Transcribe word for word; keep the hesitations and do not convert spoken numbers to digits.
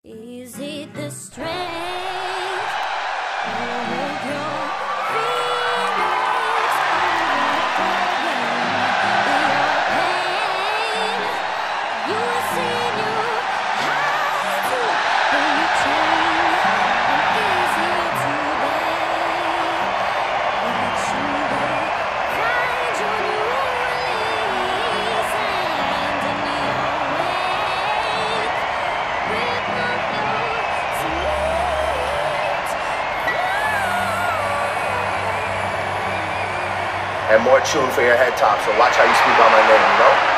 Is it the strength of your feelings overflowing? Your pain, you sin, you hide to, then you turn. And is it today that you will find your new release and in your wake with and more tune for your head top, so watch how you speak on my name, you know?